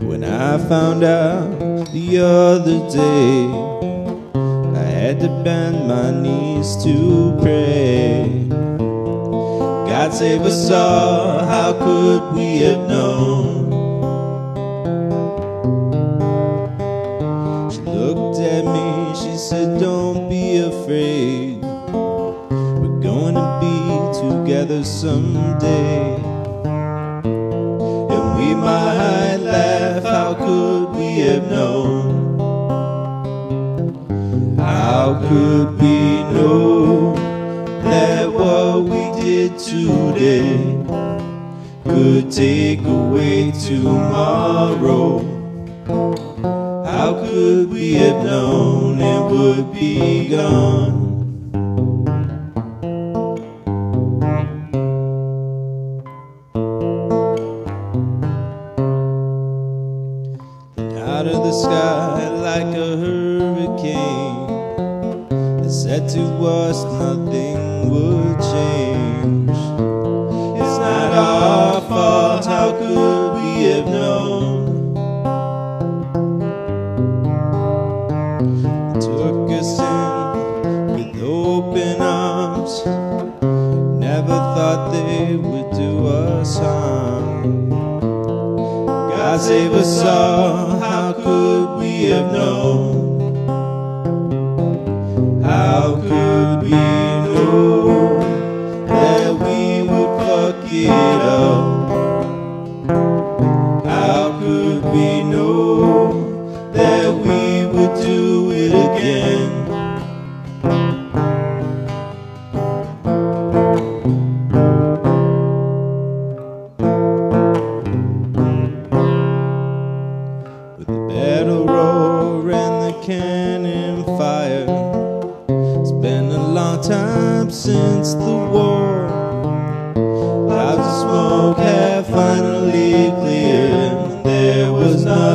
When I found out the other day, I had to bend my knees to pray. God save us all, how could we have known? She looked at me, she said, don't be afraid, we're going to be together someday. And we might laugh, how could we have known? How could we know that what we did today could take away tomorrow? How could we have known it would be gone? Out of the sky like a hurricane, they said to us nothing would change. It's not our fault, how could we have known? They took us in with open arms, never thought they would do us harm. God save us all, how could we have known? How could we know that we would fuck it up? How could we know that we would do it again? With the battle roar and the cannon fire, it's been a long time since the war. Clouds of smoke have finally cleared, and there was nothing